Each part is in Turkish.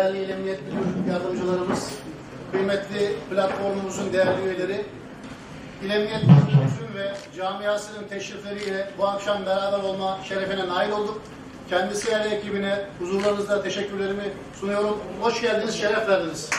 değerli emniyet müdür yardımcılarımız, kıymetli platformumuzun değerli üyeleri, emniyet müdürümüzün ve camiasının teşrifleriyle bu akşam beraber olma şerefine nail olduk. Kendisi ve ekibine huzurlarınızda teşekkürlerimi sunuyorum. Hoş geldiniz, şeref verdiniz.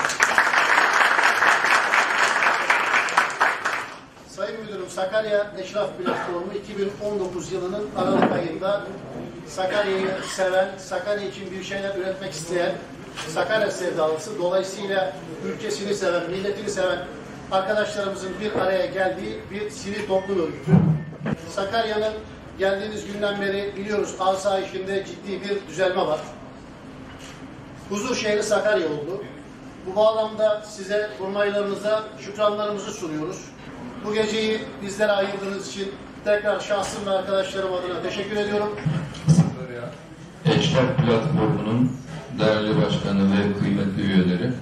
Sayın Müdürüm, Sakarya Eşraf Platformu 2019 yılının Aralık ayında Sakarya'yı seven, Sakarya için bir şeyler üretmek isteyen, Sakarya sevdalısı, dolayısıyla ülkesini seven, milletini seven arkadaşlarımızın bir araya geldiği bir sivil toplum örgütü. Sakarya'nın geldiğimiz günden beri biliyoruz asayişinde ciddi bir düzelme var. Huzur şehri Sakarya oldu. Bu bağlamda size kurmaylarınıza şükranlarımızı sunuyoruz. Bu geceyi bizlere ayırdığınız için tekrar şahsım ve arkadaşlarım adına teşekkür ediyorum. Sakarya Eşraf Platformu'nun değerli başkanı ve kıymetli üyeleri,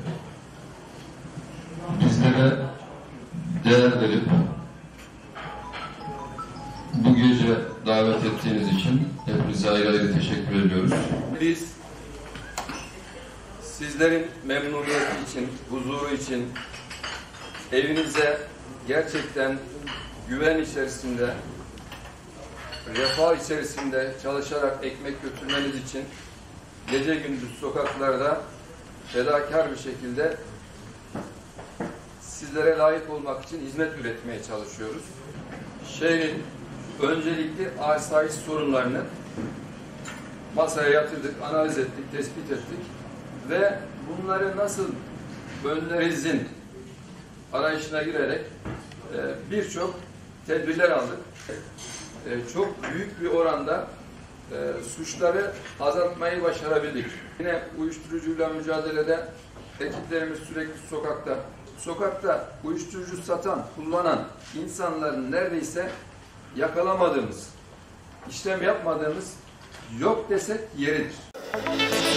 bizlere değer verip bu gece davet ettiğiniz için hepinize ayrı ayrı teşekkür ediyoruz. Biz sizlerin memnuniyeti için, huzuru için evinize gerçekten güven içerisinde, refah içerisinde çalışarak ekmek götürmeniz için gece gündüz sokaklarda fedakar bir şekilde sizlere layık olmak için hizmet üretmeye çalışıyoruz. Şehrin öncelikli asayiş sorunlarını masaya yatırdık, analiz ettik, tespit ettik ve bunları nasıl önlerimizin arayışına girerek birçok tedbirler aldık. Çok büyük bir oranda suçları azaltmayı başarabildik. Yine uyuşturucuyla mücadelede ekiplerimiz sürekli sokakta uyuşturucu satan, kullanan insanların neredeyse yakalamadığımız, işlem yapmadığımız yok desek yeridir.